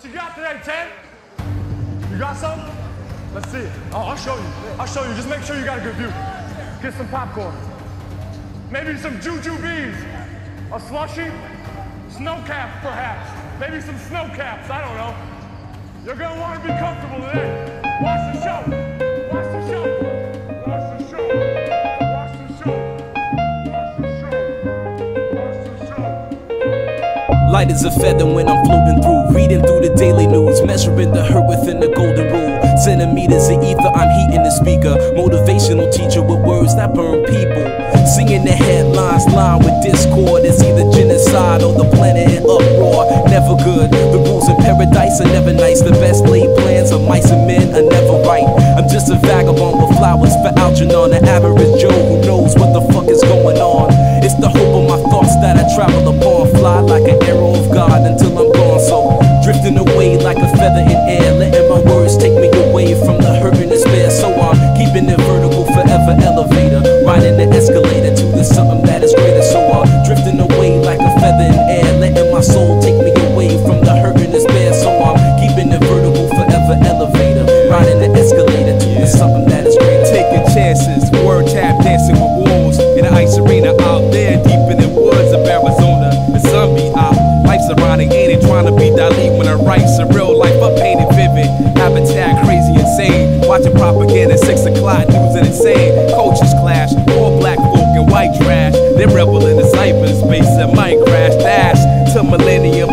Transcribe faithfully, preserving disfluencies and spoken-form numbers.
What you got today, Ted? You got something? Let's see it. Oh, I'll show you. I'll show you. Just make sure you got a good view. Get some popcorn. Maybe some jujubes. A slushie. Snow caps, perhaps. Maybe some snow caps. I don't know. You're gonna want to be comfortable today. Watch the show. Watch the show. Watch the show. Watch the show. Watch the show. Watch the show. Light as a feather when I'm floating through, reading through the daily news, measuring the hurt within the golden rule. Centimeters of ether, I'm heating the speaker. Motivational teacher with words that burn people. Singing the headlines, line with discord. It's either genocide or the planet in uproar. Never good. The rules in paradise are never nice. The best laid plans of mice and men are never right. I'm just a vagabond with flowers for Algernon, an average Joe who knows what the fuck is going on. It's the hope of my thoughts that I travel upon. Fly like an arrow of God until I'm gone. So drifting away like a feather in air, letting my words take me away from the hurt and despair. So I'm keeping it vertical, forever elevator, riding the escalator to the something that is greater. So I'm drifting away like a feather in air, letting my soul take me away from the hurt and despair. So I'm keeping it vertical, forever elevator, riding the escalator to the something that is greater. Taking chances, word tap dancing with wolves in the ice arena out there deep in the woods of Arizona. The sun be out, life's ironic, ain't it? Trying to be Dali when I write surreal life, I painted vivid. Habitat crazy, insane. Watching propaganda, six o'clock news and insane. Cultures clash, all black folk and white trash. They rebel in the cyberspace and might crash. Dash to millennium